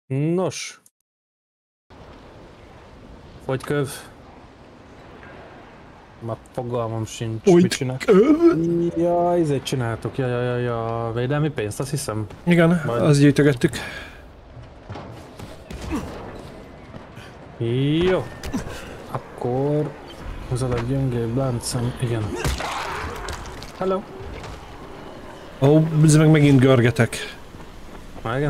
Nos. Fogyköv. Már fogalmam sincs, mit csinál. Ja, ezért csináltok, ja, védelmi pénzt, azt hiszem. Igen, majd... azt gyűjtögettük. Jó. Akkor... hozol egy gyöngébb láncem, igen. Hello. Ó, ez meg megint görgetek. Igen.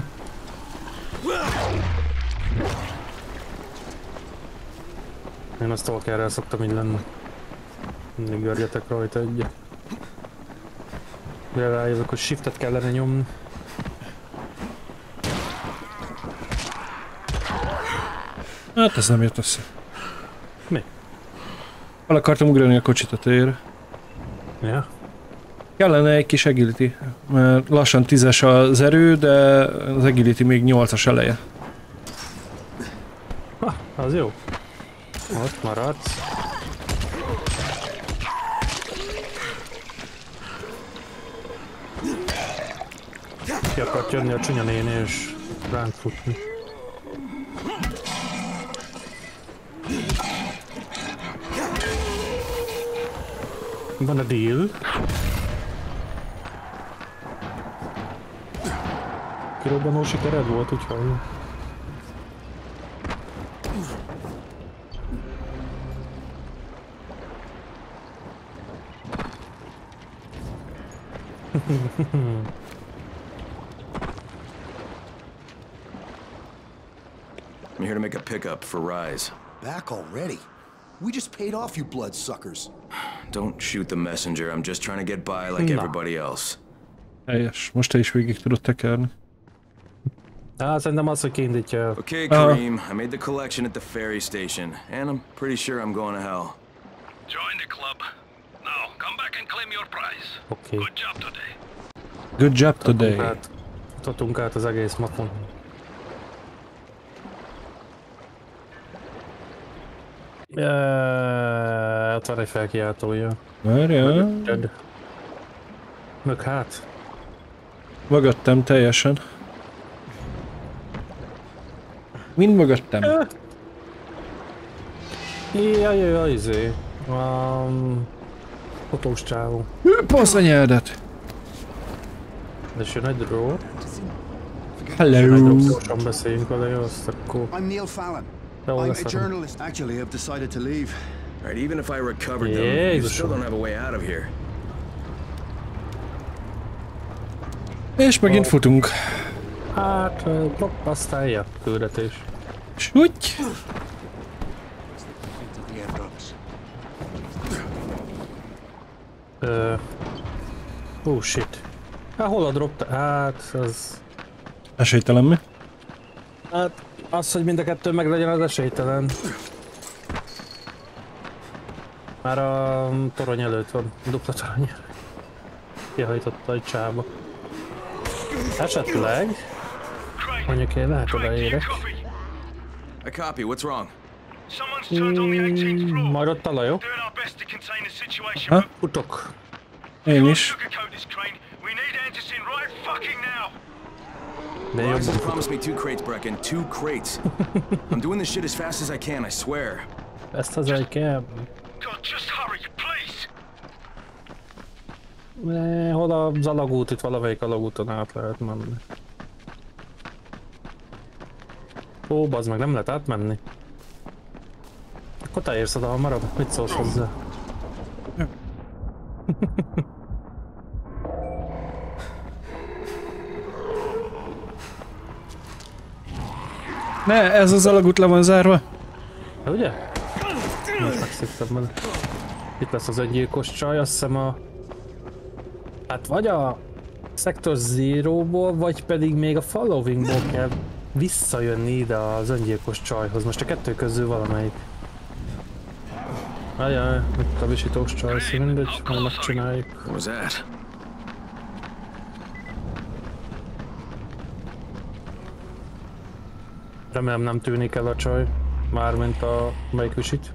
Én azt Stalkerrel szoktam így lenni. Mindig görgetek rajta egyet. Mire rájövök, hogy shiftet kellene nyomni. Hát ez nem jött össze. Mi? El akartam ugrani a kocsi tetejére. Ja. Kellene egy kis agility, mert lassan 10-es az erő, de az agility még 8-as eleje. Ha, az jó. Ott maradsz. Ki akart jönni a csúnya néni és ránk futni. Van a deal. Kirobbanó sikered volt, úgyhogy... I'm here to make a pickup for Rise. Back already? We just paid off, you bloodsuckers. Don't shoot the messenger. I'm just trying to get by like everybody else. Helyes, most te is végig tudod tekerni. Szerintem az, hogy kiindítja. Okay, Kareem, I made the collection at the ferry station, and I'm pretty sure I'm going to hell. Join the club. Now, come back and claim your prize. Okay. Good job today. Good job today. Futottunk át az egész mapon. Ott van egy felkiáltója. Várjál. Mög hát. Mögöttem teljesen. Mind mögöttem. Jaj, izé. Fotós csávó. Pasz a nyeldet. De jön egy dró. Hello. Gyorsan beszéljünk vele, jó, azt akkor... I'm Neil Fallon. Jó, I'm lesz a journalist. Actually, I've decided to leave. Alright, even if I recovered them, you still don't have a way out of here. És megint futunk. Hát, aztán jött küldetés. És úgy. Oh shit. Hát hol a drop? Hát, az... Esélytelen mi? Hát, az, hogy mind a kettő meg legyen, az esélytelen. Már a torony előtt van, a dupla torony. Kihajtotta egy csába. Esetleg... Mondjuk én lehet odaérek. I copy. What's wrong? Majd ott talajok. Ha? Futok. Én is. De Rise has jobban promised me 2 crates, Brecken. 2 crates. I'm doing this shit as fast as I can, I swear. ezt az egy kell. God, just hurry, please. Hol az alagút? Itt valamelyik alagúton át lehet menni. Ó, bazd meg, nem lehet átmenni. Akkor te érsz oda hamarabb, mit szólsz hozzá? Ne, ez az alagút le van zárva. De ugye? Most megszívtam bele. Itt lesz az öngyilkos csaj, azt hiszem a... Hát vagy a Sector Zero-ból, vagy pedig még a Followingból kell visszajönni ide az öngyilkos csajhoz. Most a kettő közül valamelyik. Ajaj, itt a visítós csaj, mindegy, majd megcsináljuk. What was that? Remélem nem tűnik el a csaj, mármint a melyik visít.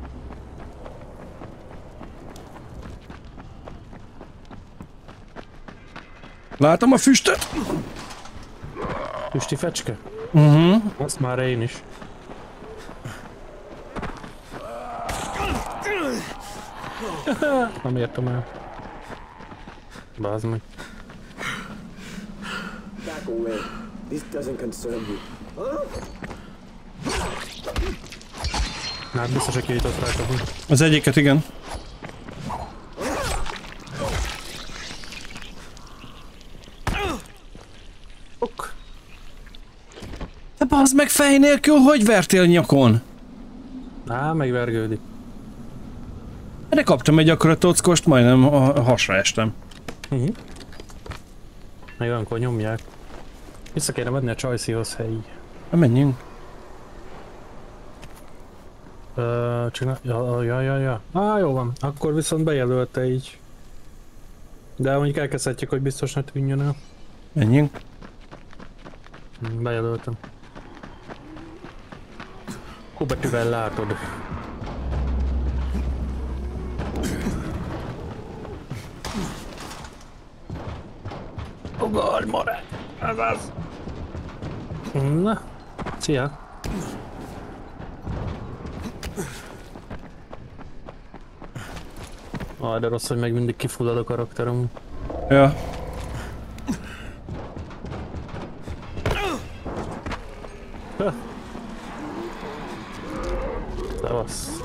Látom a füstöt! Füsti fecske? Azt már én is. Nem értem el. Bázd meg. Back away. This doesn't concern you. Hát biztos, hogy kijutott rajta. Az egyiket igen. Ok. De bazd meg, fej nélkül hogy vertél nyakon? Á, megvergődik. De kaptam egy akkora tockost, majdnem a hasra estem. Meg olyankor nyomják. Vissza kéne menni a Csajcihoz helyi. Na menjünk. Ja. Jó van. Akkor viszont bejelölte így. De mondjuk elkezdhetjük, hogy biztos ne tűnjön el. Menjünk. Bejelöltem. Kubetűvel látod. Fogalj, more! Ez az! Na, szia! De rossz, hogy meg mindig kifullad a karakterem. Ja. Szevasz.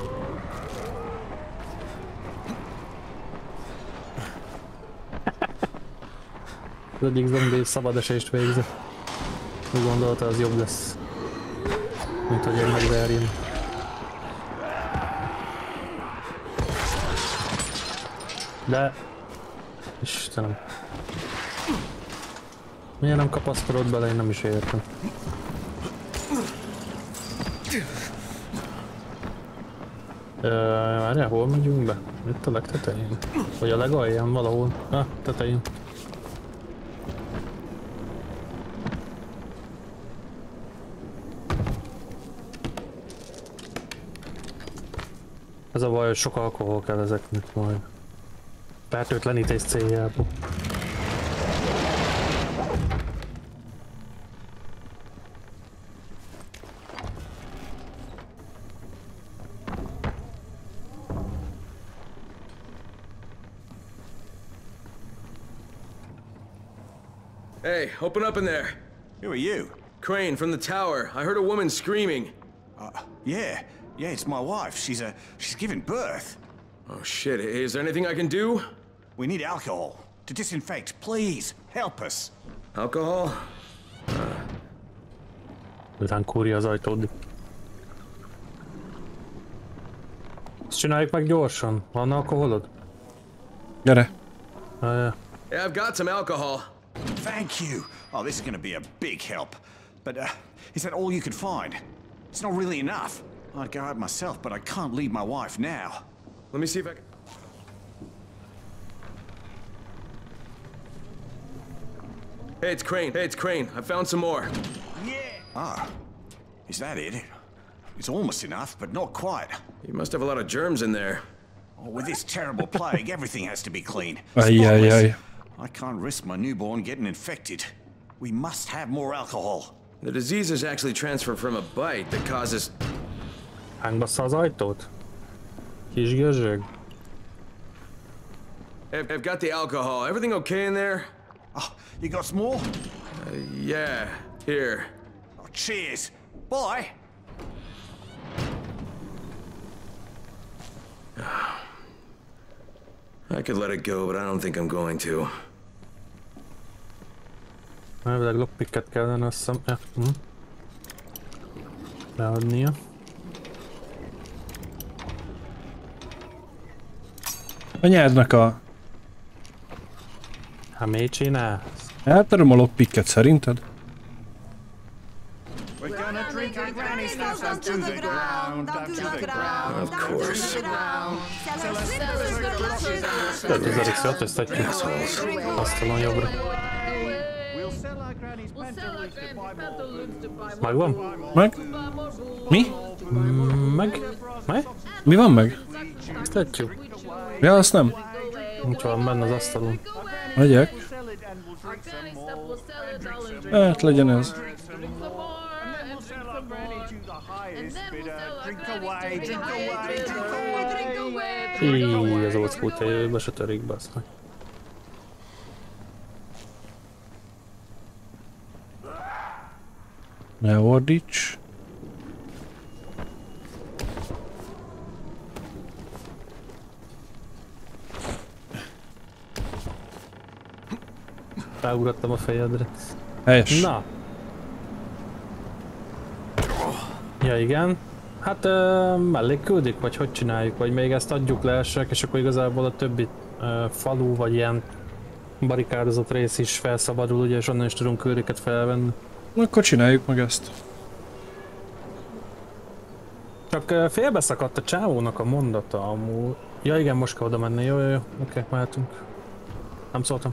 Az egyik zombi szabad esést végzett. Úgy gondolta, az jobb lesz. Mint hogy én megverjem. De... Istenem. Miért nem kapaszkodott bele, én nem is értem. Várjál, hol megyünk be? Itt a legtetején? Vagy a legalján valahol? Tetején. Ez a baj, hogy sok alkohol kell ezeknek majd. Fertőtlenítés céljából. Hey, open up in there. Who are you? Crane, from the tower. I heard a woman screaming. Yeah, it's my wife. She's giving birth. Oh shit, is there anything I can do? We need alcohol to disinfect. Please, help us. Alcohol? Után kúrja az ajtód. Ezt csináljuk meg gyorsan. Van alkoholod? Gyere. Yeah, I've got some alcohol. Thank you. Oh, this is going to be a big help. But is that all you could find? It's not really enough. I'd go out myself, but I can't leave my wife now. Let me see if I can... Hey, it's Crane. I found some more. Ah, is that it? It's almost enough, but not quite. You must have a lot of germs in there. Oh, with this terrible plague, everything has to be clean. Ajjajjaj. I can't risk my newborn getting infected. We must have more alcohol. The disease is actually transferred from a bite that causes... Hánybassza az ajtót? Kis gözsög. I've got the alcohol. Everything okay in there? Oh, you got some more? Yeah. Here. Oh, cheers. Bye. I could let it go, but I don't think I'm going to. Elvileg lockpicket kellene, azt hiszem. Ja. Leadnia. Anyádnak a... Hát mit csinálsz? Eltöröm a lockpicket szerinted? We're gonna drink our granny stuff down to the ground, down to the ground. Of course. Tehát az Erix öltöztetjük. Asztalon jobbra. Megvan? Meg? Mi? Meg? Meg? Mi van meg? Ezt tetjük. Ja, azt nem. Nincs van benne az asztalon. Megyek. Hát legyen ez. away, drink away, drink away. Így, az old school tejőbe se törik, basz meg. Ne ordíts. Ráugrottam a fejedre. Helyes. Na. Ja igen. Hát mellé küldik, vagy hogy csináljuk, vagy még ezt adjuk le esek, és akkor igazából a többi falu, vagy ilyen barikádozott rész is felszabadul, ugye, és onnan is tudunk küldőket felvenni. Akkor csináljuk meg ezt. Csak félbeszakadt a csávónak a mondata amúgy. Ja igen, most kell oda menni, jó, oké, mehetünk. Nem szóltam.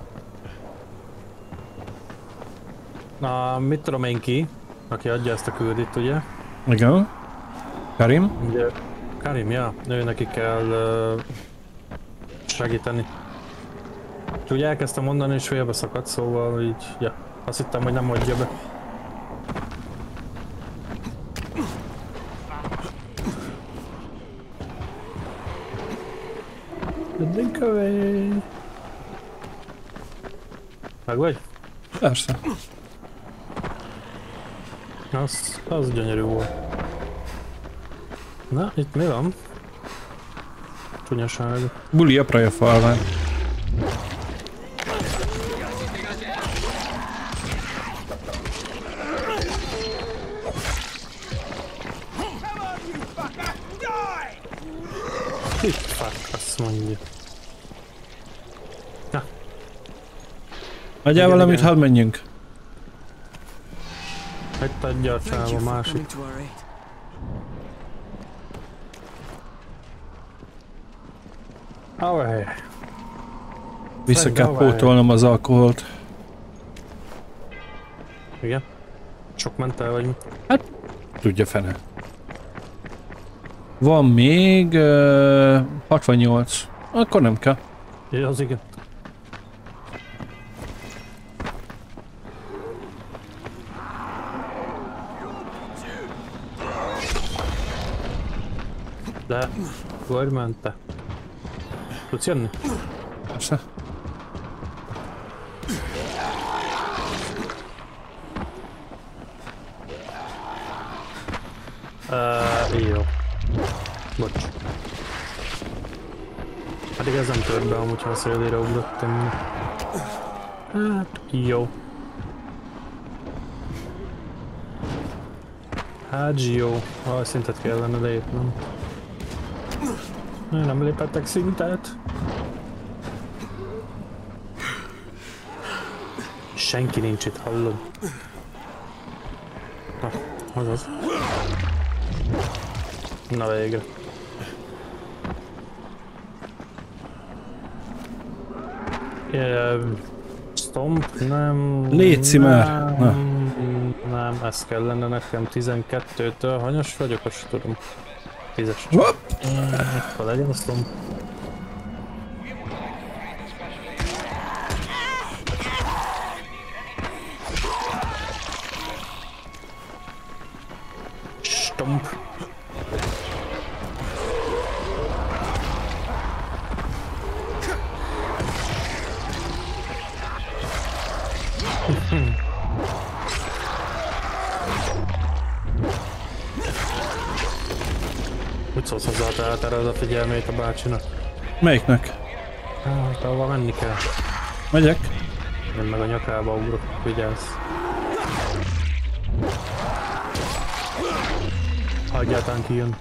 Na, mit tudom én ki, aki adja ezt a küldit, ugye? Igen. Karim? Ugye, Karim, ja, ő neki kell segíteni. És ugye elkezdtem mondani, és félbe szakadt, szóval így, ja, azt hittem, hogy nem adja be. Drink away. Meg vagy? Persze. Az gyönyörű volt. Na, itt mi van? Csúnyaság. Buli a praja falván. Fuck, azt mondja. Na. Adjál Igen, valamit, igen. hadd menjünk. Itt adja a csáv a másik. Away. Vissza kell Away. pótolnom az alkoholt. Igen. Sok ment el, vagy mi? Tudja fene. Van még 68. Akkor nem kell. Ja, az igen. De, hogy ment te? Tudsz jönni? Persze. Jó. Bocs. Pedig ez nem tört be, amúgy ha a szélére ugrottam. Hát, jó. Hát jó. Ah, szintet kellene lépnem. Nem lépettek szintet. Senki nincs itt, hallod? Na, azaz. Na végre. Stomp, nem... Léci már! Na. Nem, ez kellene nekem 12-től. Hanyas vagyok, azt tudom. 10-es. Hopp! Akkor legyen a stomp. Stomp. Úgy szólsz hozzá, te eltereld a figyelmét a bácsinak? Melyiknek? Hát, ahova menni kell. Megyek? Én meg a nyakába ugrok, vigyázz. Ha egyáltalán kijön.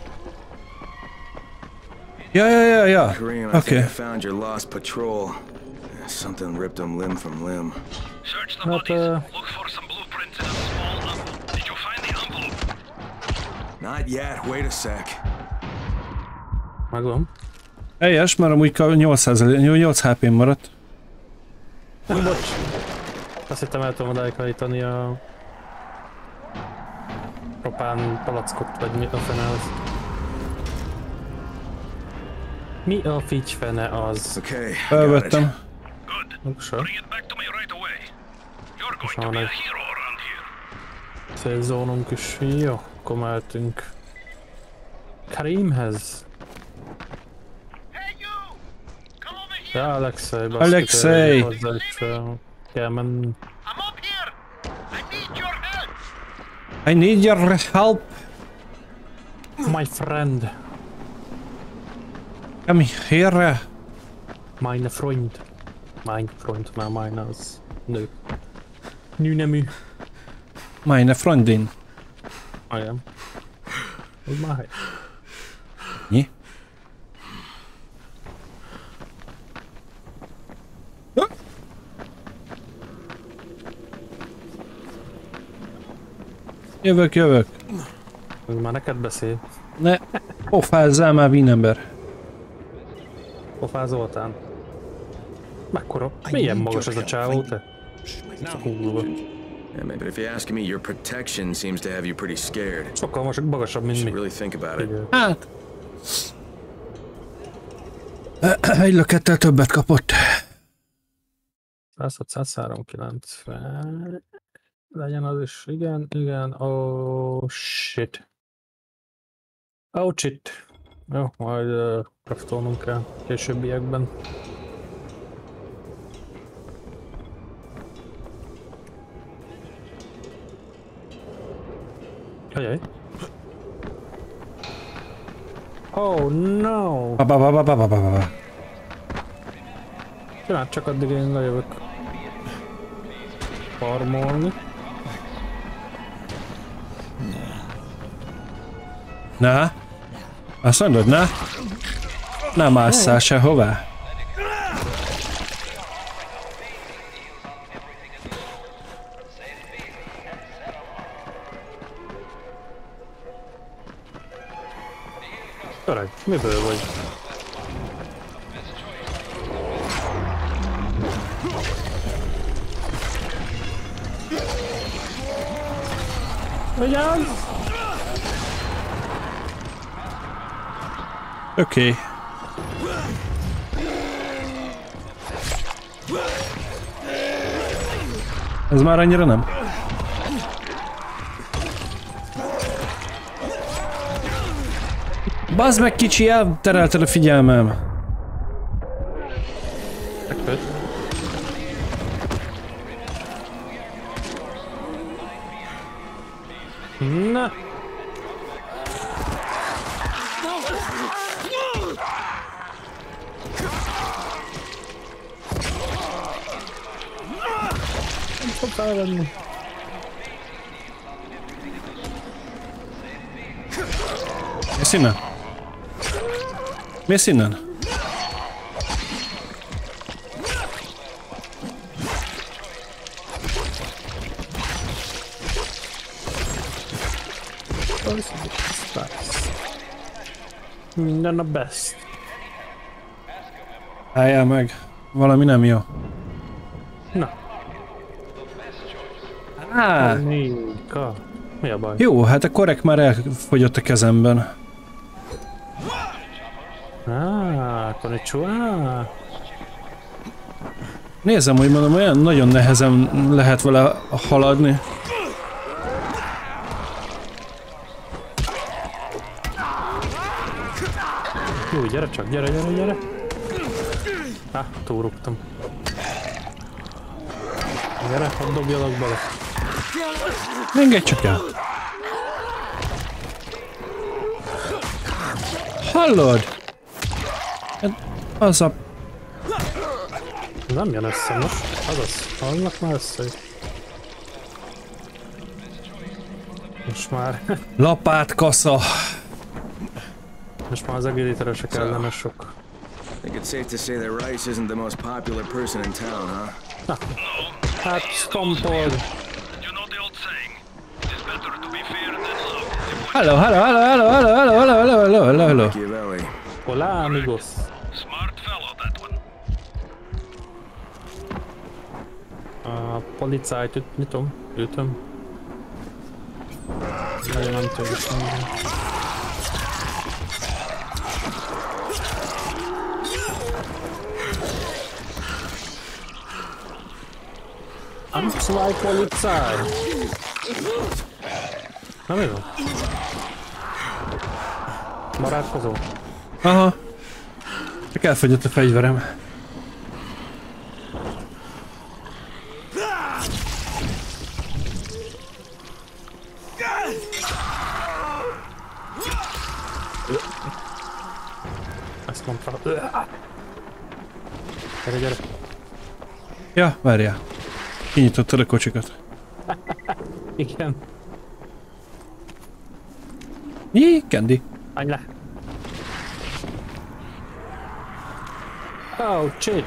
Ja. Kareem, I think Okay. I found your lost patrol. Something ripped them limb from limb. Search the But, bodies. Look for some blueprints in a small envelope. Did you find the envelope? Not yet. Wait a sec. Megvan. Helyes, mert amúgy 8 HP-n maradt. Bocs. Azt hittem el tudom odáig hajtani a... propán palackot, vagy mi a fene az. Mi a figy fene az? Okay, got it. Felvettem. Good. Oksa. Bring it back to me right away. You're going to Van be a egy hero around here. célzónunk is. Jó, akkor mehetünk. Karimhez. Hey, you! Come over here! Ja, Alexei, baszki, Alexei! hozzá is kell menni. I'm up here! I need your help! I need your help. My friend. Come here. Meine Freund. Mein Freund, már meine az nő. Nőnemű. Meine Freundin. Igen. Úgy már hely. Mi? Jövök. Úgy már neked beszél. Ne pofázzál már, vínember. Pofázoltán. Mekkora? Milyen magas ez a csávó, te? Kurva. Yeah, man, but if you ask me, your protection seems to have you pretty scared. Sokkal magasabb, mint You mi. should really think about it. Igen. Hát... Egy lökettel többet kapott. 190. Legyen az is, igen, oh shit. Oh shit. Jó, majd kraftolnunk kell későbbiekben. Ajaj. Oh no! Ba. Csináld, csak addig én lejövök. Farmolni. Na? Azt mondod, na? Nem másszál sehová. Öreg, miből vagy? Ugyan? Oké. Ez már annyira nem? Bazd meg, kicsi, elterelted a figyelmem. Megfőtt. Na! Nem fog felvenni. Mész innen? Mész innen? Minden a best. Álljál meg. Valami nem jó. Na. Nika. Mi a baj? Jó, hát a korek már elfogyott a kezemben. Konnichiwa. Nézem, hogy mondom, olyan nagyon nehezen lehet vele haladni. Jó, gyere csak, gyere. Túrugtam. Gyere, hadd dobjalak bele. Engedj csak el. Hallod? Az a... Nem jön össze most. Azaz, hallnak már össze. Most már... Lapátkasza. Most már az egérítelőse kellene sok. I think it's safe to say that Rice isn't the most popular person in town, huh? Hát, stompod. You know the old saying, it is better to be feared than loved. Hello. Machiavelli. Hola, amigos. Smart fellow, that one. A policájt ütöm. Nagyon nem tudom is mondani. I'm zwei Polizei. Na mi van? Barátkozó? Aha. Csak elfogyott a fegyverem. Ezt mondta. Gyere, gyere. Ja, várjál. Kinyitottad a kocsikat. Igen. Jé, Candy. Állj le. Oh, shit.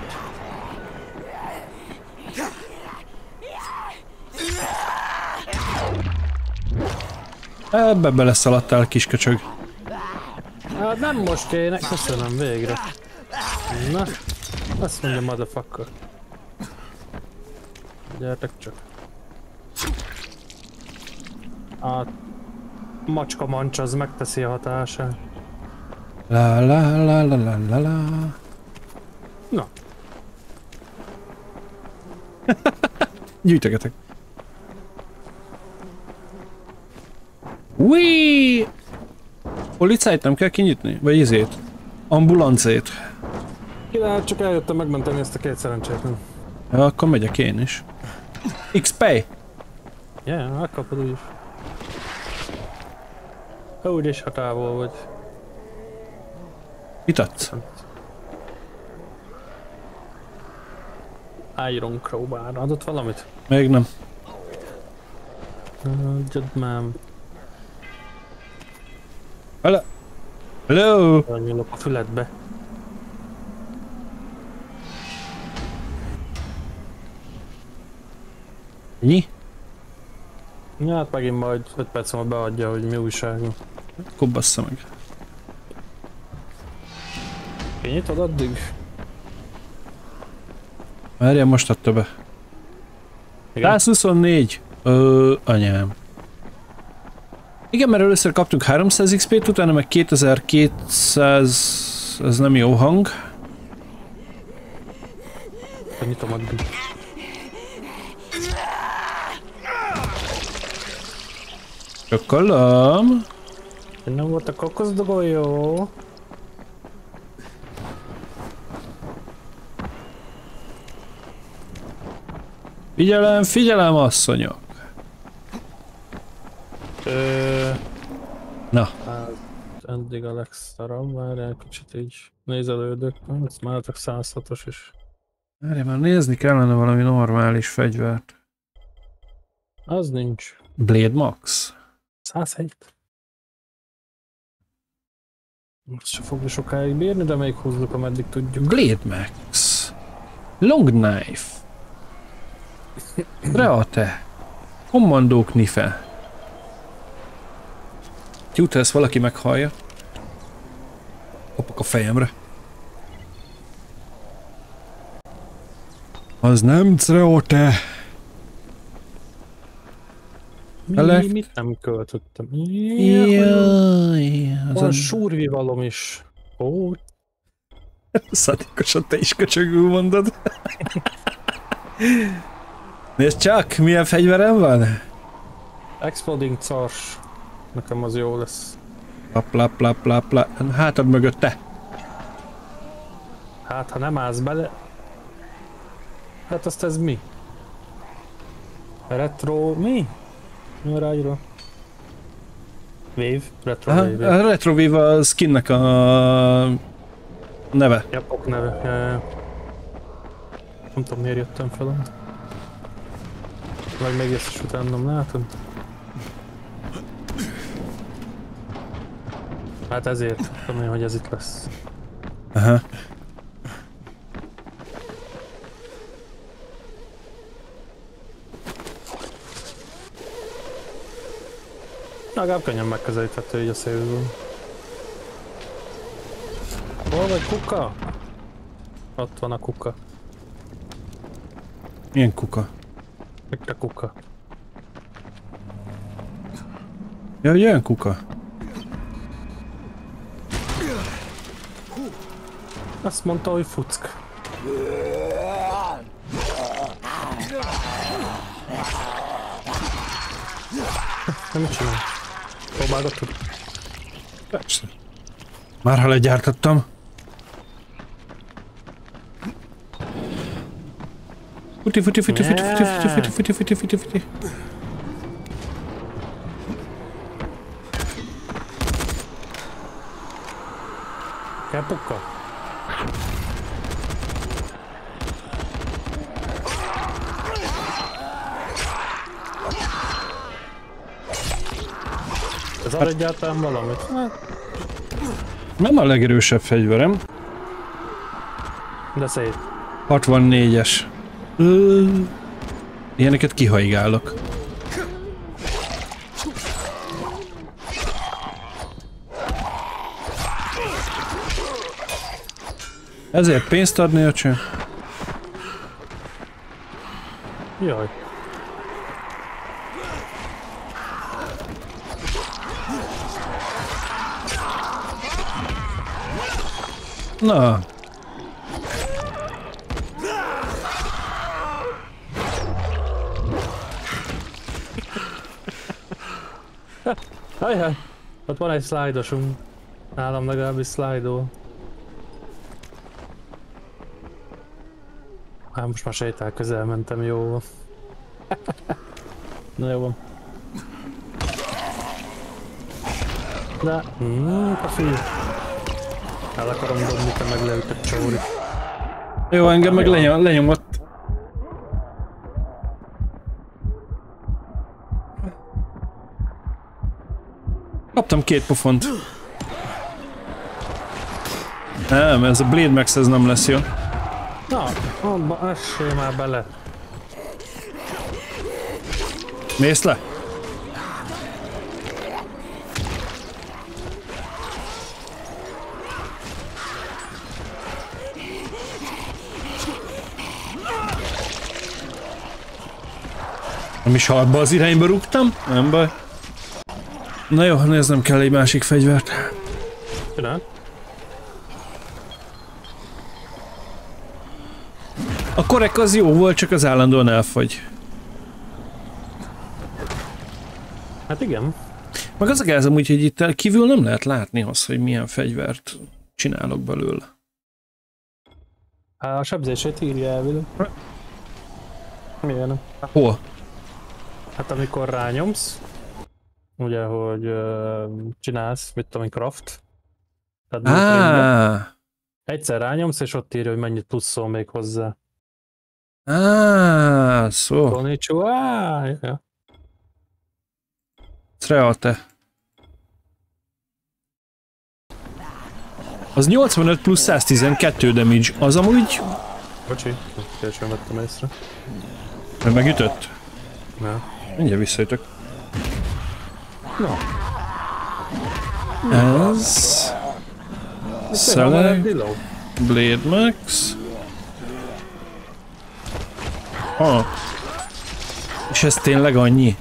Ebbe beleszaladtál, kisköcsög. Hát nem most kéne, köszönöm végre. Na, azt mondja motherfucker. Gyertek csak. A macska mancs az megteszi a hatását. La la la la la la la. Na, Gyűjtögetek. Ui! Policájt nem kell kinyitni? Vagy izét? Ambulancét? ki lehet, csak eljöttem megmenteni ezt a két szerencsétlen. Ja, akkor megyek én is. XP! Ja, megkapod úgyis. Úgyis ha távol vagy. Mit adsz? Iron Crowbar. Adott valamit? Még nem. Adjad már. Hello! Hello! Nyúlok a füledbe. Nyi? Ja, hát megint majd 5 perc múlva beadja, hogy mi újság. Akkor bassza meg. Kinyitod addig? Várjál, most adta be. Igen. 124! Anyám. Igen, mert először kaptunk 300 XP-t, utána meg 2200... Ez nem jó hang. Nyitom addig. Csokkolom. Nem volt a kokoszdogolyó. Figyelem, figyelem, asszonyok! Na, Hát, eddig a legszarabb, várjál kicsit így nézelődök. Ez már csak 106-os is. várjál, már nézni kellene valami normális fegyvert. Az nincs. Blade Max? 107. Most se fogja sokáig bírni, de még húzzuk, ameddig tudjuk. Blade Max. Long Knife. Reate. Commando Knife. Jut, ezt valaki meghallja. Kopok a fejemre. Az nem Reate. Mit nem költöttem? Jaj, Van súrvivalom is. Ó, Szadikosan te is köcsögül mondod. Nézd csak, milyen fegyverem van? Exploding Czars. Nekem az jó lesz. Plap. Hátad mögötte. Hát, ha nem állsz bele... Hát azt ez mi? Retro... mi? Mi a ráírva? Wave? Retro Wave. A Retro Wave a skinnek a neve. Japok neve. Ja. Nem tudom, miért jöttem fel. Vagy még ezt is utánom látod? Hát ezért tudom én, hogy ez itt lesz. Aha. Legalább könnyen megközelíthető így a szélből. Hol vagy kuka? Ott van a kuka. Milyen kuka? Itt a kuka. Ja, hogy olyan kuka? Azt mondta, hogy fuck. Nem mit csinál? Próbálgatod? Persze. Már ha legyártottam. Futi. Kell pukka? Ez ad egyáltalán valamit? Hát, Nem a legerősebb fegyverem. de szép. 64-es. Ilyeneket kihaigálok. Ezért pénzt adni, öcső? Jaj. Na. Ajaj, ott van egy szlájdosunk. Nálam legalábbis szlájdol. Hát most már sétál közel mentem, jó van. Na jó van. De, kafi. El akarom dobni, te meg leütött csóri. Jó, engem meg lenyomott. Kaptam 2 pofont. Nem, ez a Blade Max ez nem lesz jó. Na, abba essé már bele. Mész le? Nem is haltba az irányba rúgtam? Nem baj. Na jó, néznem kell egy másik fegyvert. Csinál? A korek az jó volt, csak az állandóan elfogy. Hát igen. Meg az a gáz amúgy, hogy itt kívül nem lehet látni azt, hogy milyen fegyvert csinálok belőle. A sebzését írja elvileg. Miért nem? Hol? Hát amikor rányomsz, ugye, hogy csinálsz, mit tudom én, craft. Tehát egyszer rányomsz, és ott írja, hogy mennyit pluszol még hozzá. Szó. Konnichiwa! Ja. Treate. Az 85 plusz 112 damage, az amúgy... Bocsi, teljesen vettem észre. Meg megütött? Na. Mindjárt visszaütök. Na. Ez... Select... Blade Max... És ez tényleg annyi?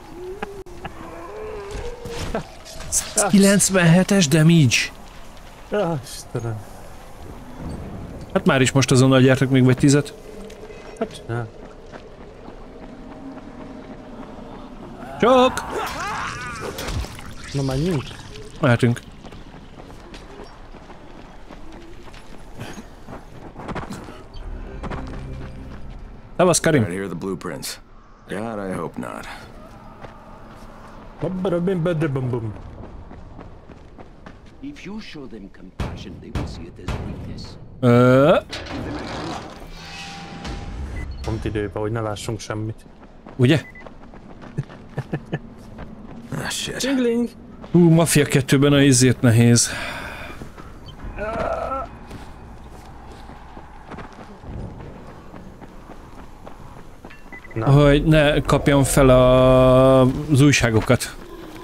97-es damage? Ja, Istenem. Hát már is most azonnal gyártok még vagy 10-et. Hát csinál. Csak! Na menjünk. Mehetünk. Szevasz, Karim! Right, here are the blueprints. God, I hope not. If you show them compassion, they will see it as weakness. Pont időben, hogy ne lássunk semmit. Ugye? Ah, shit. Csingling! Mafia 2-ben a izért nehéz. Na. Hogy ne kapjam fel az újságokat.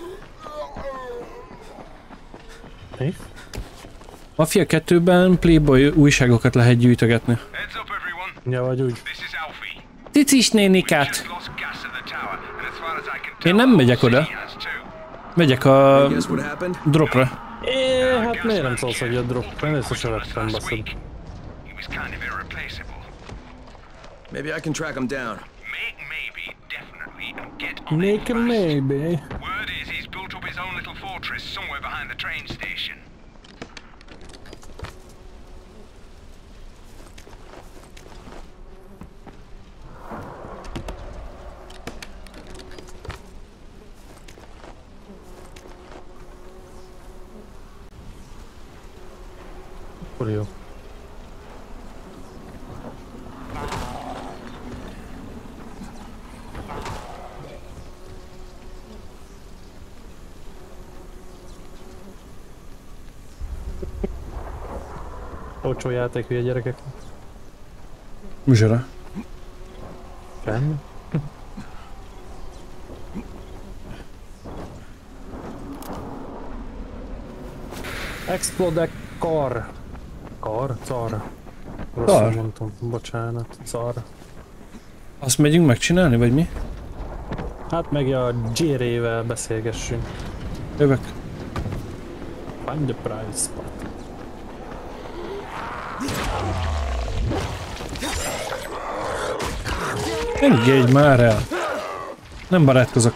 Mi? Mafia 2-ben Playboy újságokat lehet gyűjtögetni. Heads up, everyone. Ja, vagy úgy. This is Alfie. Cicis nénikát! Just lost gas at the tower, and as far as I can tell, Én nem megyek oda. he has too. Megyek a Guess what happened? dropra. Hát miért nem szólsz, hogy a drop? Én észre se vettem, Last baszod. week. He was kind of irreplaceable. Maybe I can track him down. Make maybe, definitely, and get on it Make a fast. maybe. Word is he's built up his own little fortress somewhere behind the train station. Akkor jó. Olcsó játék, hülye gyerekek. Mizsora. Semmi. Explode car. Car? Car. Rosszul mondtam. Bocsánat. Car. Azt megyünk megcsinálni, vagy mi? Hát meg a Jerryvel beszélgessünk. Jövök. Find the prize spot. Engedj már el! Nem barátkozok.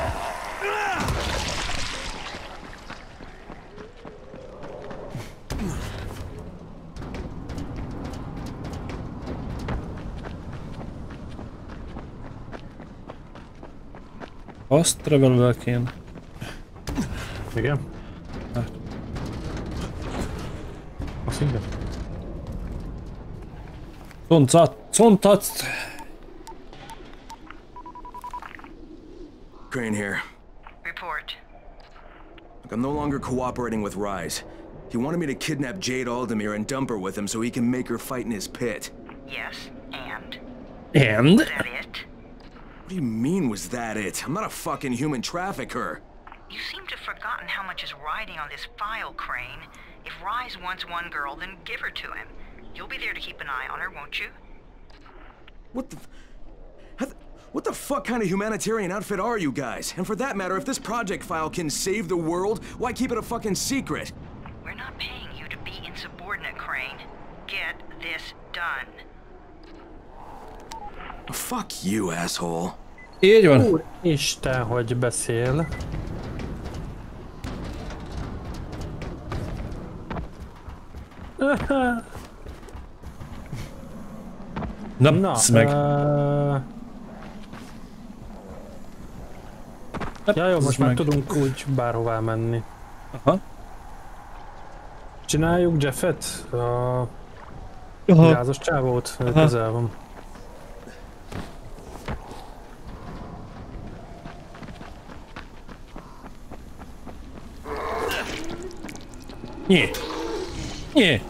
Azt travel kéne. Igen? Hát. Azt igen. Contact! Crane here. Report. Look, I'm no longer cooperating with Rise. He wanted me to kidnap Jade Aldemir and dump her with him so he can make her fight in his pit. Yes, and? And? Is that it? What do you mean, was that it? I'm not a fucking human trafficker. You seem to have forgotten how much is riding on this file, Crane. If Rise wants one girl, then give her to him. You'll be there to keep an eye on her, won't you? What the fuck kind of humanitarian outfit are you guys? And for that matter, if this project file can save the world, why keep it a fucking secret? We're not paying you to be insubordinate, Crane. Get this done. Fuck you, asshole. Így van. Úristen, hogy beszél. Na, meg. Ja, jó, most már meg. tudunk úgy bárhová menni. Aha. Csináljuk Jeffet? A gázos csávót? Közel van. Nyé. Nyé.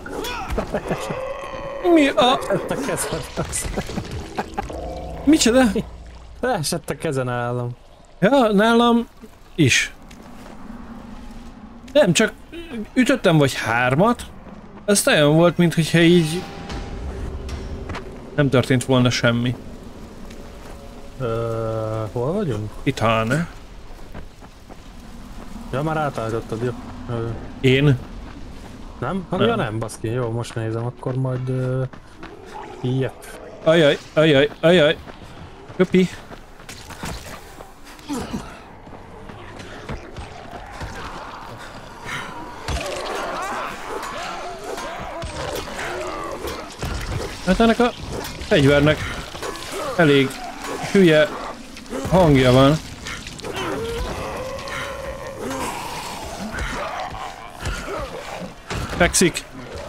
Mi a... Esett a kezed. Micsoda? Leesett a keze nálam. Ja, nálam is. Nem, csak ütöttem vagy 3-at. Ez olyan volt, mintha így... nem történt volna semmi. Hol vagyunk? Itt ne? Ja, már átállítottad, jó. Én? Nem? Nem. Ja nem, baszki. Jó, most nézem, akkor majd... Jep. Ajaj, ajaj, ajaj. Köpi. Hát ennek a fegyvernek elég hülye hangja van. Fekszik.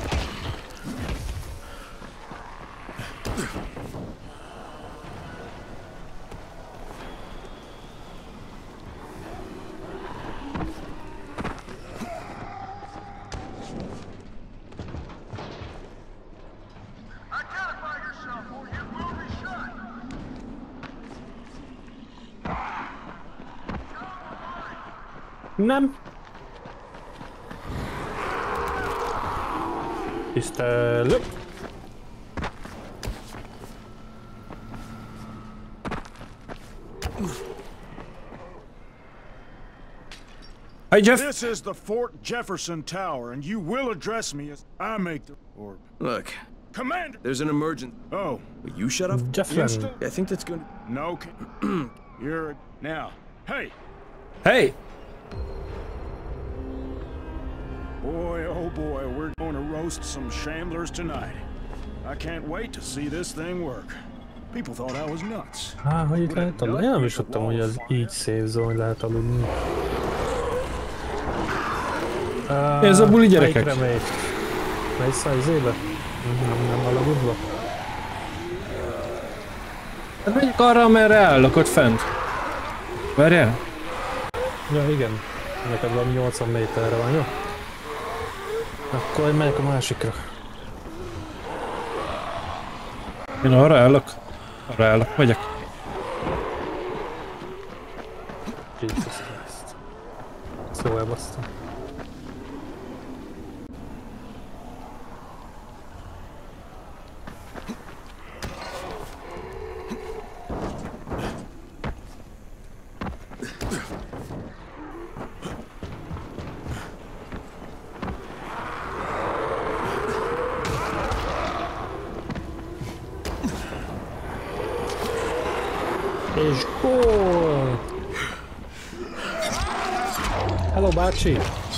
Nem. Tisztelő. Hi Jeff. This is the Fort Jefferson Tower, and you will address me as I make the order. Look, Commander! there's an emergency. Oh, Will you shut up? Jefflen. I think that's good. no. You're... Now, hey! Hey. Boy, oh boy, we're going to roast some shamblers tonight. I can't wait to see this thing work. People thought I was nuts. Hogy itt lehet aludni? Én nem is tudtam, hogy az így safe zone lehet aludni. Ez a buli gyerekek. Melyikre megy? Vissza az izébe? Nem a lagudba? Hát megyek arra, amerre állok ott fent. Várjál? Ja, igen. Neked valami 80 méterre van, jó? Akkor megyek a másikra. Én arra állok. Arra állok, megyek. Jesus Christ. Szó elbasztam. És gól! Hello, bácsi!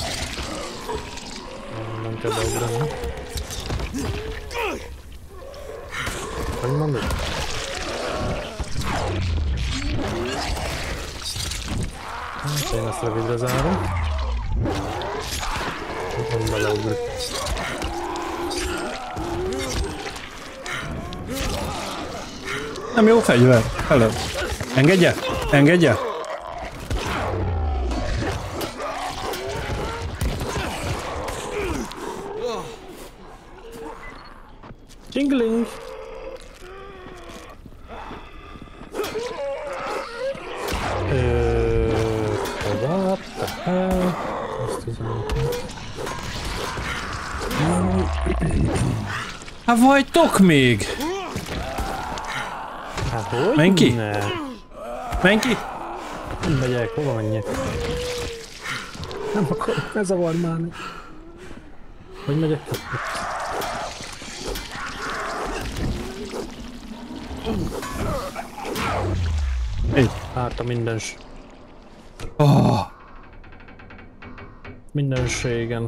Nem kell beugrani. Hogy mondod? Hát én ezt rövidre zárom. Nem beleugrik. Nem jó fegyver. Hello. Engedje! Engedje! Jingling! What the hell? Hát vagytok még! Hát hogy? Menj ki! Ne. Menj ki! Nem megyek, hova menjek? Nem akar, ne zavarj már. Hogy megyek ki? Itt. Hát a mindens... Oh. Mindenségen.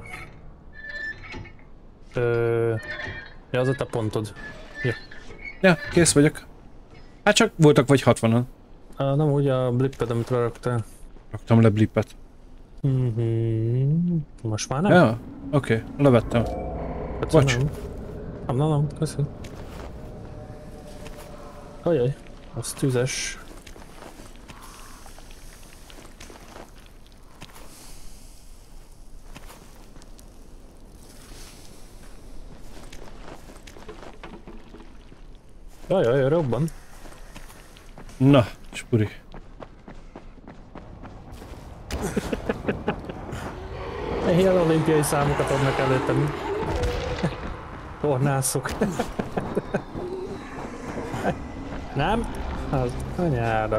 Ja, az a te pontod. Ja. Ja, kész vagyok. Hát csak voltak vagy 60-an. Nem úgy a blipped, amit raraktál. Raktam le blippet. Most már nem? Ja, oké, levettem. Bocs. Nem, köszi. Ajaj, az tüzes. Jaj, robban. Na, spuri. Ilyen olimpiai számokat adnak előttem. Tornászok. Nem? Az anyára.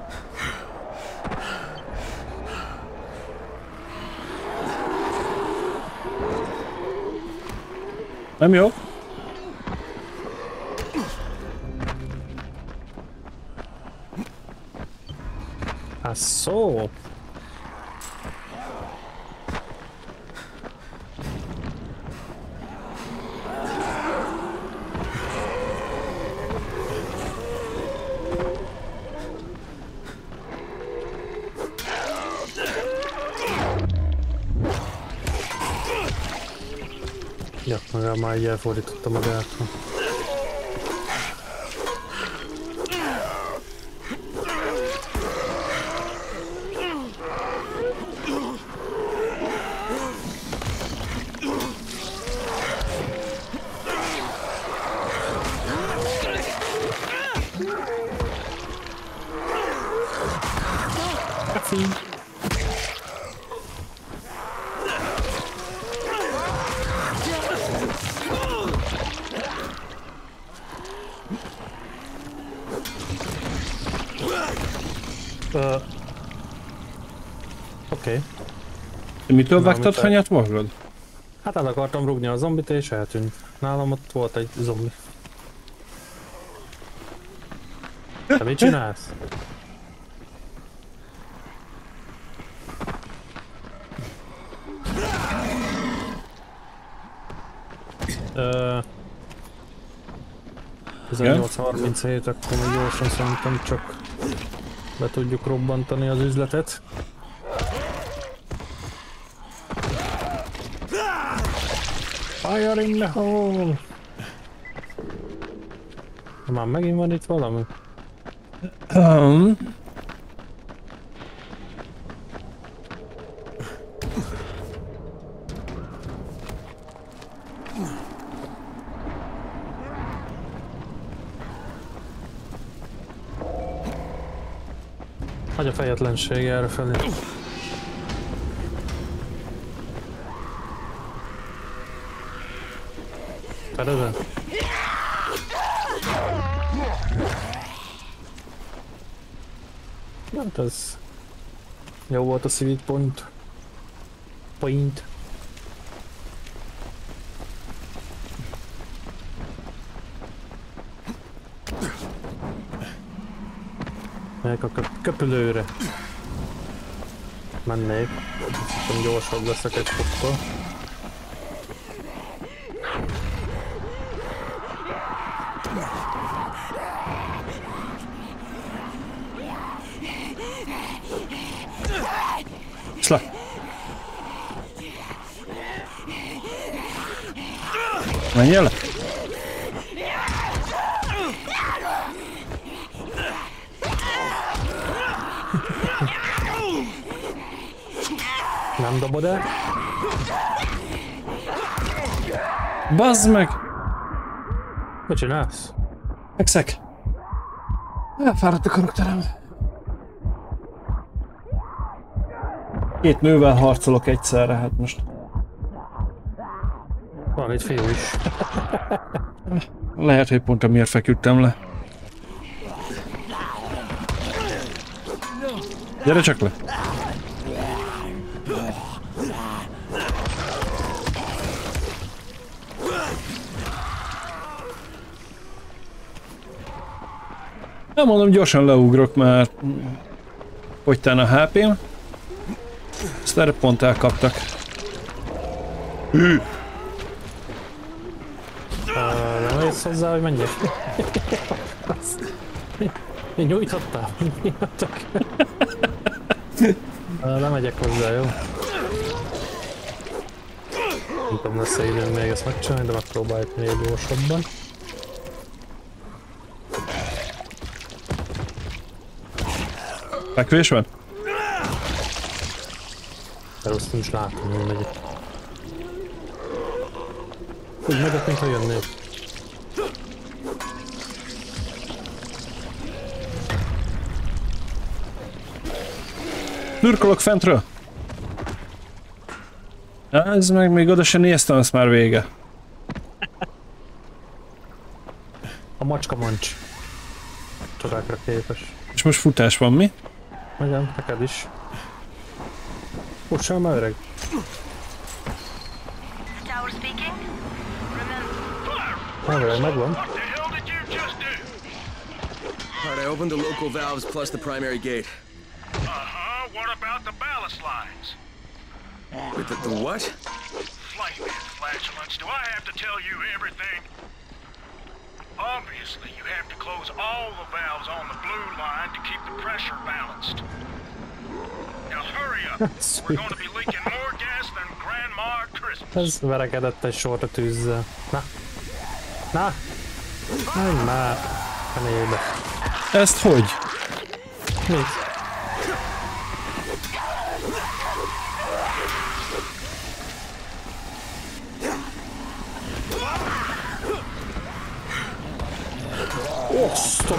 Nem jó? Hát szó. Ja, maga már így elfordította magát. Oké. Mitől vágtad hanyat magad? Hát el akartam rúgni a zombit és eltűnt. Nálam ott volt egy zombi. Te mit csinálsz? Ö... 18:37, akkor még gyorsan szerintem csak be tudjuk robbantani az üzletet. Fire in the hole! Már megint van itt valami? Nagy a fejetlenség erre felé. Fedezel? Hát ez... Jó volt a sweet point. Megyek a köpülőre. Mennék. Szerintem gyorsabb leszek egy fokkal. Szla! Menjél le! Nem dobod el? Bazd meg! Mit csinálsz? Fekszek! Elfáradt a karakterem. Két nővel harcolok egyszerre, hát most... Van itt fiú is. Lehet, hogy pont amiért feküdtem le. Gyere csak le! Nem mondom, gyorsan leugrok, mert fogytán a HP-m. Ezt erre pont elkaptak. Nem jössz hozzá, hogy menjek? Én nyújtottál? Nem megyek hozzá, jó? Nem tudom, lesz-e időm még ezt megcsinálni, de megpróbáljuk még gyorsabban. Fekvés van? De azt nem is látom, hogy megyek. Úgy megyek, mintha jönnék. Nürkolok fentről! Ez meg még oda se néztem, az már vége. A macska mancs. Csodákra képes. És most futás van, mi? Igen, neked is. Fussál már öreg. Tower speaking. Remember. Megvan. What the hell did you just do? Alright, I opened the local valves plus the primary gate. Uh-huh. What about the ballast lines? Wait, the what? Flaming flatulence. Do I have to tell you everything? Obviously, you have to close all the valves on the blue line to keep the pressure balanced. Now hurry up. We're going to be leaking more gas than Grandma at Christmas. Ez verekedett egy sort a tűzzel. Na! Na! Menj már! Fenébe. Ezt hogy? Mit? Osztom!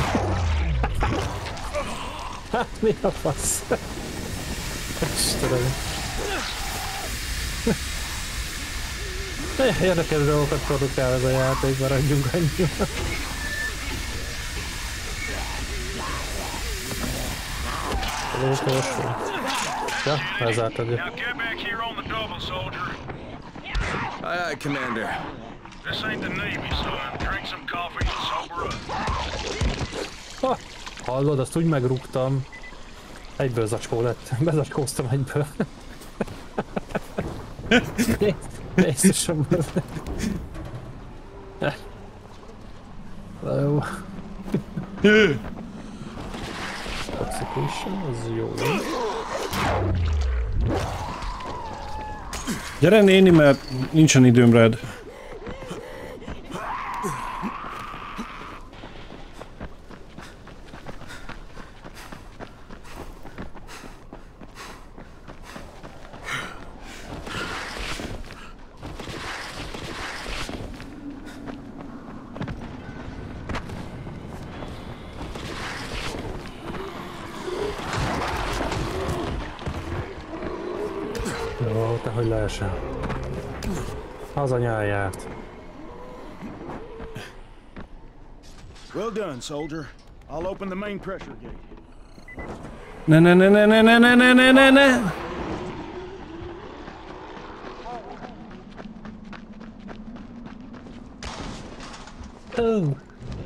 Hát mi a fasz? Istenem! Érdekes dolgokat produkál ez a játék, maradjunk annyiban. Ja, ezáltal adja. Now get back here on the double, soldier. Aye, aye, Commander. This ain't the Navy, son. Drink some coffee and sober up. Ha, hallod, azt úgy megrúgtam. Egyből zacskó lett. Bezacskóztam egyből. Észesem. Jó. Execution, az jó. Gyere néni, mert nincsen időm rád. Jó, te hogy leesel. Az anyáját. Well done, soldier. I'll open the main pressure gate. Ne. Oh.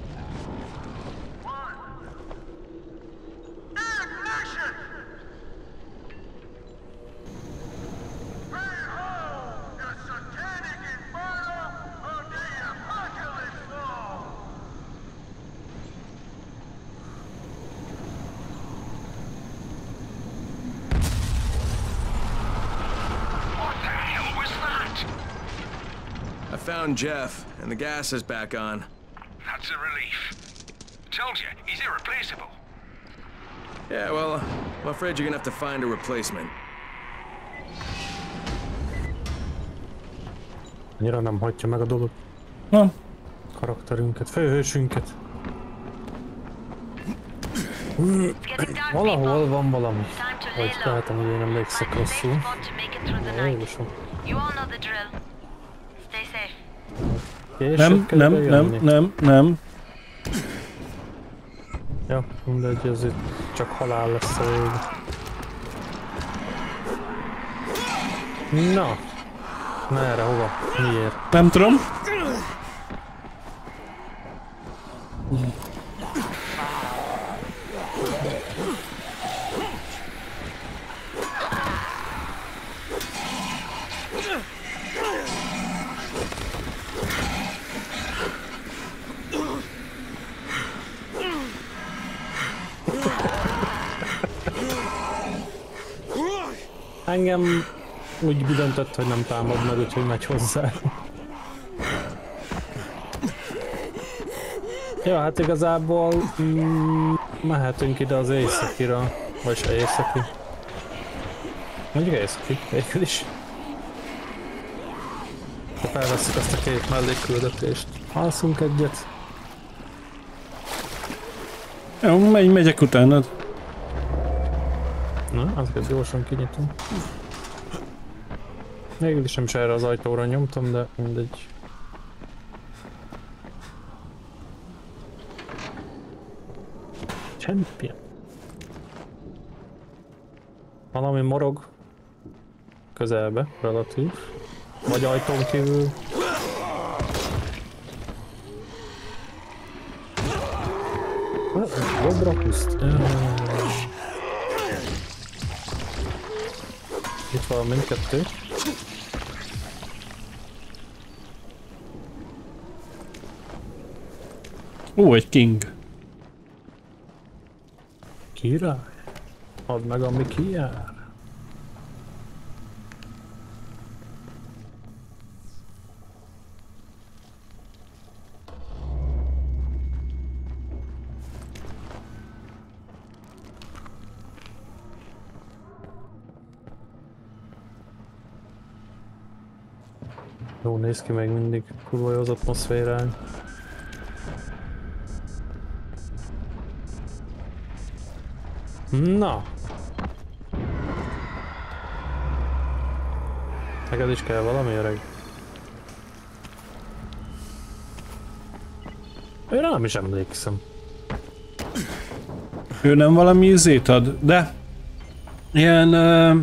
Found Jeff, and the gas is back on. That's a relief. Told you, he's irreplaceable. Yeah, well, I'm afraid you're gonna have to find a replacement. Annyira nem hagyja meg a dolog. Na. Karakterünket, főhősünket. Valahol van valami. Vagy lehetem, hogy én emlékszek rosszul. Jézusom. Nem. Ja, mindegy, ez itt csak halál lesz a vég. Na! Merre, hova? Miért? Nem tudom. Engem úgy döntött, hogy nem támad meg, úgyhogy megy hozzá. Ja, hát igazából mehetünk ide az északira, vagy se északi. Mondjuk északi, végül is. De felvesszük azt a két mellékküldetést. Alszunk egyet. Jó, megyek utánad. Na, azokat gyorsan kinyitom. Végül is nem is erre az ajtóra nyomtam, de mindegy. Champion. Valami morog közelbe, relatív. Vagy ajtón kívül. Jobbra puszt. Itt van mindkettő. Ó, egy king. Király? Add meg, ami kijár. Jó, néz ki még mindig, kurva jó az atmoszférány. Na! Neked is kell valami, öreg? Én nem is emlékszem. Ő nem valami izét ad, de... Ilyen...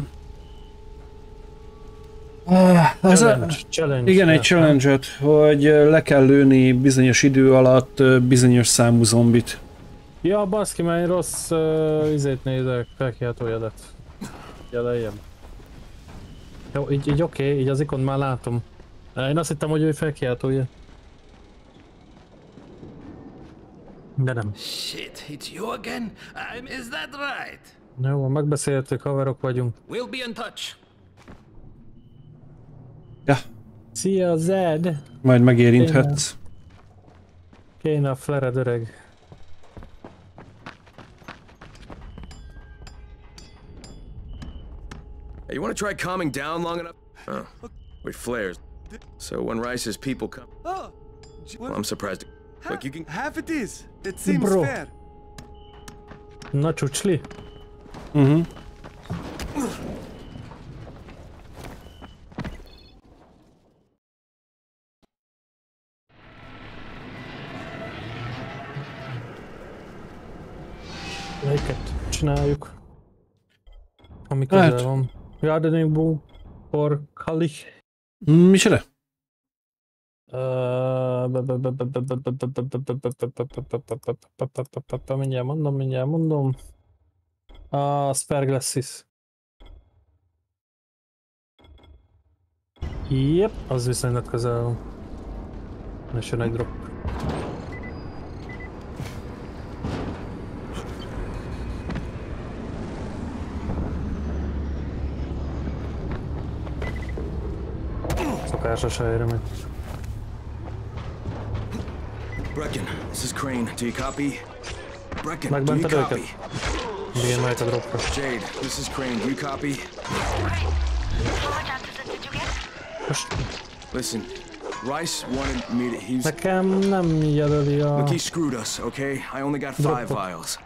Challenge. Igen, egy challenge-et, hogy le kell lőni bizonyos idő alatt bizonyos számú zombit. Ja, baszki, már én rossz izét nézek, felkiáltójelet. Jeleljem. Jó, így oké, így az ikont már látom. Én azt hittem, hogy ő felkiáltója. De nem. Shit, it's you again? Is that right? Jó, megbeszéltük, haverok vagyunk. We'll be in touch. Ja. Szia, Zed! Majd megérinthetsz. Kéne a flared, öreg. Hey, you want to try calming down long enough? Oh, with flares. So when Rice's people come... Well, I'm surprised. Look, you can... Half it is. It seems Bro. fair. Na, csúcsli. csináljuk. Ami közel Hát. van. Gardening for Kali. Micsoda? Mindjárt mondom. A Sperglassis. Jep, az viszonylag közel van. És jön egy drop. Szokásos helyre megy. Brecken, this is Crane. Do you copy? Brecken, do you Megmented copy? őket? Igen, mehet a dropra. Jade, this is Crane. Do you copy? Most Listen, Rice wanted me to. He's. nekem nem jelöli a Look, he screwed us, okay? I only got 5 Dropbox. vials.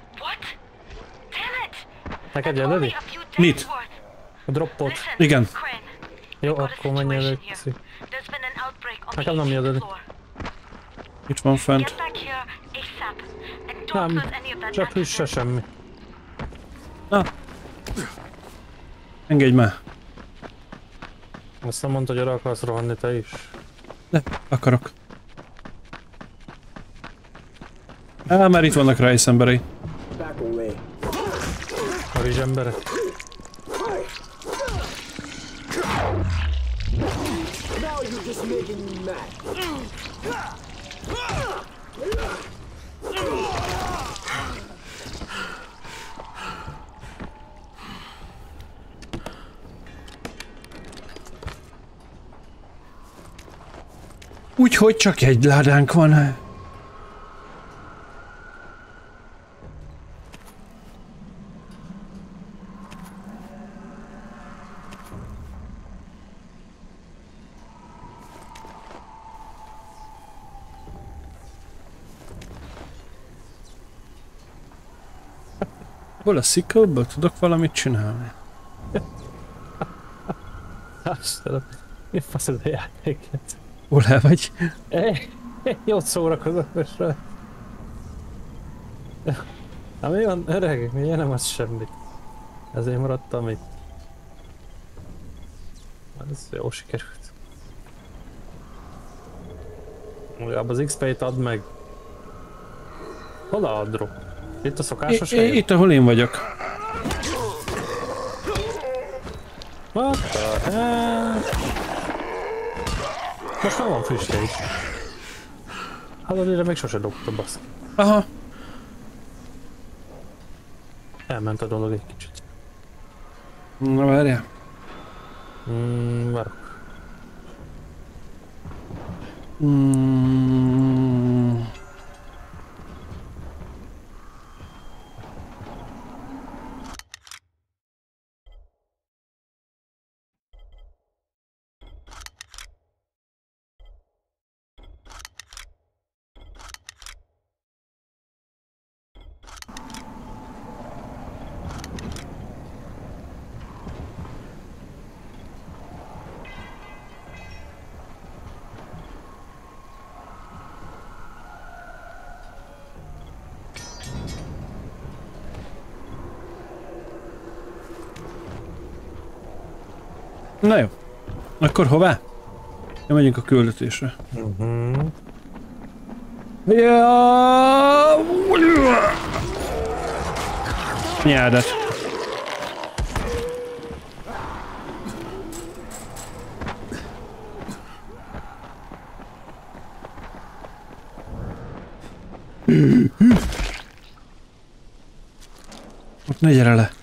Neked jelöli? Mit? A droppot. Igen. Jó, akkor menj elő. Nekem nem jelöli. Itt van fent. Nem, csak hüsse semmi. Na. Engedj már. Azt nem mondta, hogy arra akarsz rohanni te is. De, akarok. Már itt vannak Rice emberei. Back away. A rizs emberek. Now you're just making me mad. Úgyhogy csak egy ládánk van. Hol a Sickle-ből tudok valamit csinálni? Istenem, mi fasz ez a játéket? Hol el vagy? Jót szórakozok most rá. Na mi van, öreg? Miért nem az semmit? Ezért maradtam itt. Ez jó sikerült. Legalább az XP-t add meg. Hol a drop? Itt a szokásos helyen? Itt, ahol én vagyok. What the hell? Most már van füstje is. Hát azért még sose dobta, basz. Aha. Elment a dolog egy kicsit. Na várjál. Várok. Na jó. Akkor hová? Ja, megyünk a küldetésre. Ja! Nyeldet. Ott ne gyere le.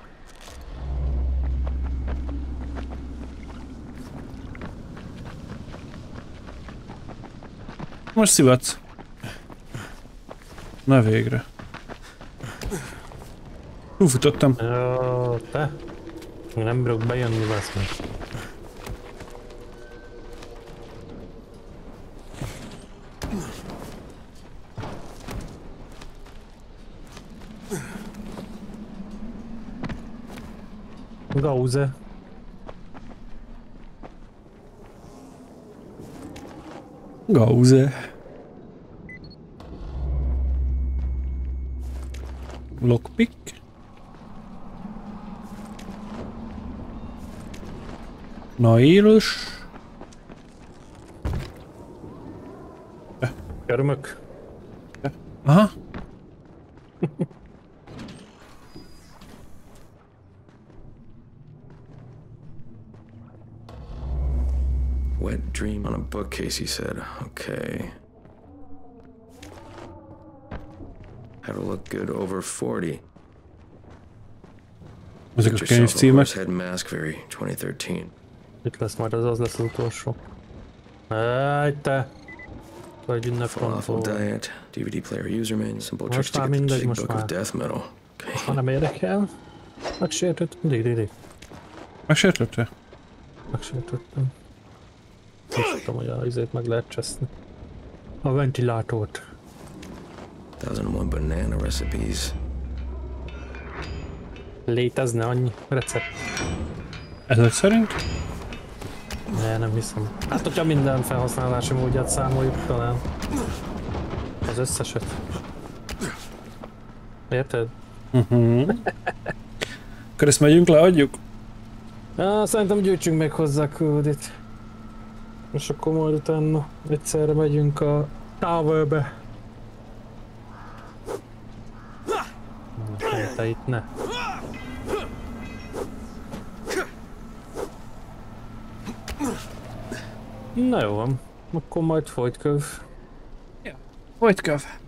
Most szivatsz. Na végre. Túlfutottam. Jó, te? Nem bírok bejönni, basz meg. Gauze. Gauze. Lockpick. Nails. Körmök. Aha. Wet dream on a bookcase, he said. Okay. How to look good over 40. Ezek a Get yourself a könyvcímek. horsehead mask very 2013. Itt lesz majd az lesz az utolsó. Te! Vagy Falafel ünnepkontó. diet, DVD player username, simple tricks Most to már get the mindegy, big most book of már. death metal. Ha nem érdekel, megsértett. Mindig. Megsértette? Megsértettem. Nem tudtam, hogy a izét meg lehet cseszni. A ventilátort. 1001 banana recipes. Létezne annyi recept? Ezek szerint? Ne, nem hiszem. Hát, hogyha minden felhasználási módját számoljuk, talán. Az összeset. Érted? Akkor ezt megyünk le, adjuk? Szerintem gyűjtsünk meg hozzá küldit. És akkor majd utána egyszerre megyünk a Towerbe. Te itt ne. Na jó van, akkor majd folytköv. Folytköv.